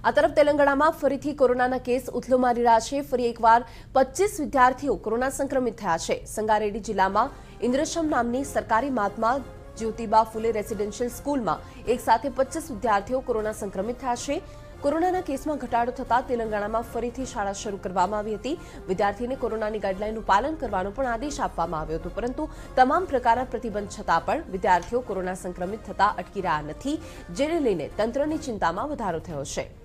આ તરફ તેલંગાણામાં ફરીથી કોરોનાના કેસ ઉથલો મારી રહ્યા છે। ફરી એકવાર 25 વિદ્યાર્થીઓ કોરોના સંક્રમિત થયા છે। સંગારેડી જિલ્લામાં ઇન્દ્રશમ નામની સરકારી મહાત્મા જ્યોતિબા ફુલે રેસિડેન્શિયલ સ્કૂલમાં એક સાથે 25 વિદ્યાર્થીઓ કોરોના સંક્રમિત થયા છે। કોરોનાના કેસમાં ઘટાડો થતા તેલંગાણામાં ફરીથી શાળા શરૂ કરવામાં આવી હતી। વિદ્યાર્થીને કોરોનાની ગાઈડલાઈનનું પાલન કરવાનો પણ આદેશ આપવામાં આવ્યો હતો, પરંતુ તમામ પ્રકારના પ્રતિબંધ છતાં પણ વિદ્યાર્થીઓ કોરોના સંક્રમિત થતા અટકી રહ્યા નથી, જેને લઈને તંત્રની ચિંતામાં વધારો થયો છે।